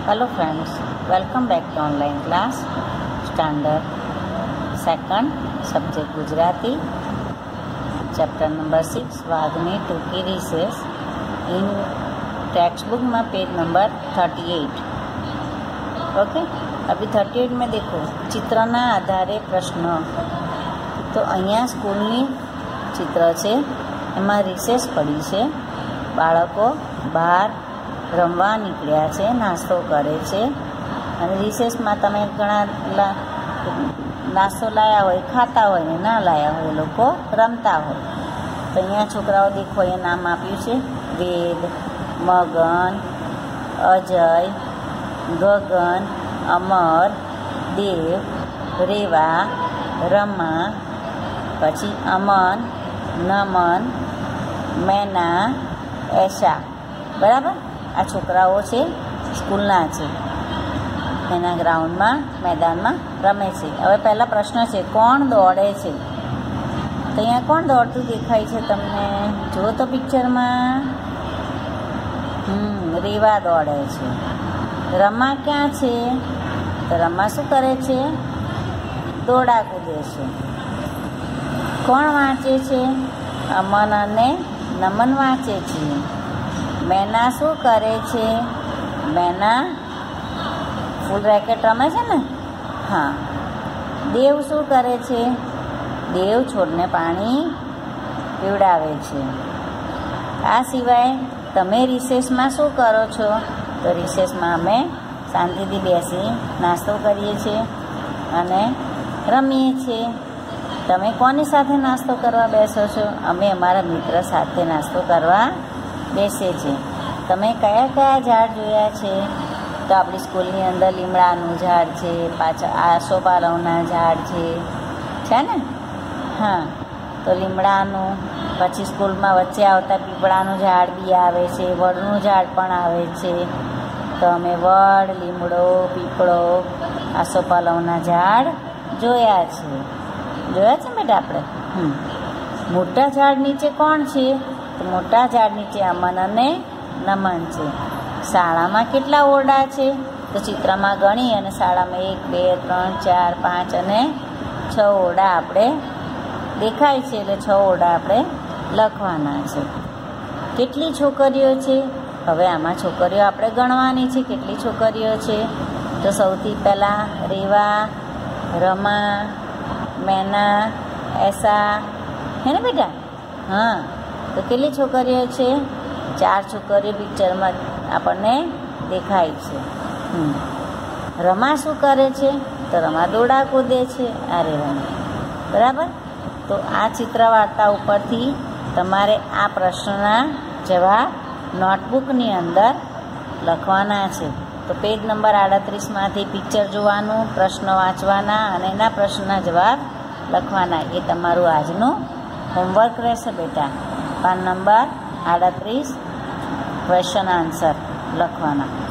Hello friends, welcome back to online class, standard 2nd, subject Gujarati, chapter number 6, वाघनी टूकी रिसेस, in textbook में page number 38. Okay, अभी 38 में देखो चित्रना आधारे प्रश्न. तो अहींया स्कूलनी चित्र छे, एमां रिसेस पड़ी छे, बाळको बहार रमवा निकळ्या छे, नास्तो करे छे अने रिसेसमां तमे घणा नास्तो लाया होय, खाता होय ने ना लाया होय, लोको रमता होय. तो अहींया छोकराओ देखो ए नाम आप्युं छे वेद, मगन, अजय, गगन, अमर, देव, रेवा, रमा, पछी अमन, नमन, मैना, ऐशा. बराबर. आ छोकराओ छे स्कूलना छे, एना ग्राउंडमां मैदानमां रमे छे. हवे पहेला प्रश्न छे कोण दौड़े छे? तो अहींया कोण दौड़तुं देखाय छे तमने? जो तो पिक्चरमां रेवा दौड़े छे. रमा क्यां छे? तो रमा शुं करे छे? दौड़ा कूदे छे. कोण वांचे छे? अमन अने नमन वांचे छे. मैना शू करे छे? मैना फूल रेकेट रमे छे ने. हाँ. देव शू करे छे? देव छोड़ने पाणी पीवडावे छे. आ सिवाय तमे रिसेसमां शू करो छो? तो रिसेसमां अमे शांतिथी बेसी नास्तो करीए छीए अने रमीए छीए. तमे कोनी साथे नास्तो करवा बेसो छो? अमे अमारा मित्र साथे नास्तो करवा बेसे छे. तमे कया कया झाड़ जोया छे? तो आपणी स्कूलनी अंदर લીમડાનું ઝાડ છે, પાછા આસોપાલવના ઝાડ છે ને. हाँ. तो લીમડાનું, પછી સ્કૂલમાં વચ્ચે આવતા પીપળાનું ઝાડ બી આવે છે, વડનું ઝાડ પણ આવે છે. તો અમે વડ, લીમડો, પીપળો, આસોપાલવના ઝાડ જોયા છે. જોયા છે બેટા આપણે? મોટા ઝાડ નીચે કોણ છે? તો મોટા ઝાડ નીચે અમન અને નમન છે. શાળામાં કેટલા ઓરડા છે? તો ચિત્રમાં ગણી અને શાળામાં 1, 2, 3, 4, 5 અને 6 ઓરડા આપણે દેખાય છે, એટલે 6 ઓરડા આપણે લખવાના છે. કેટલી છોકરીઓ છે? હવે આમાં છોકરીઓ આપણે ગણવાની છે કેટલી છોકરીઓ છે. તો સૌથી પહેલાં રેવા, रमा, मैना, ऐसा है ना बेटा. हाँ. तो કેટલી છોકરીઓ છે? 4 છોકરીઓ પિક્ચરમાં આપણને દેખાય છે. रमा શું કરે છે? તો रमा દોડા કૂદે છે. અરે रमा. બરાબર. તો આ ચિત્ર વાર્તા ઉપરથી તમારે આ પ્રશ્નના જવાબ નોટબુકની અંદર લખવાના છે. તો પેજ નંબર 38માંથી પિક્ચર જોવાનું, પ્રશ્ન વાંચવાના અને એના પ્રશ્નના જવાબ લખવાના. એ તમારું આજનું હોમવર્ક રહેશે બેટા. પાન નંબર 38 ક્વેશ્ચન આન્સર લખવાના.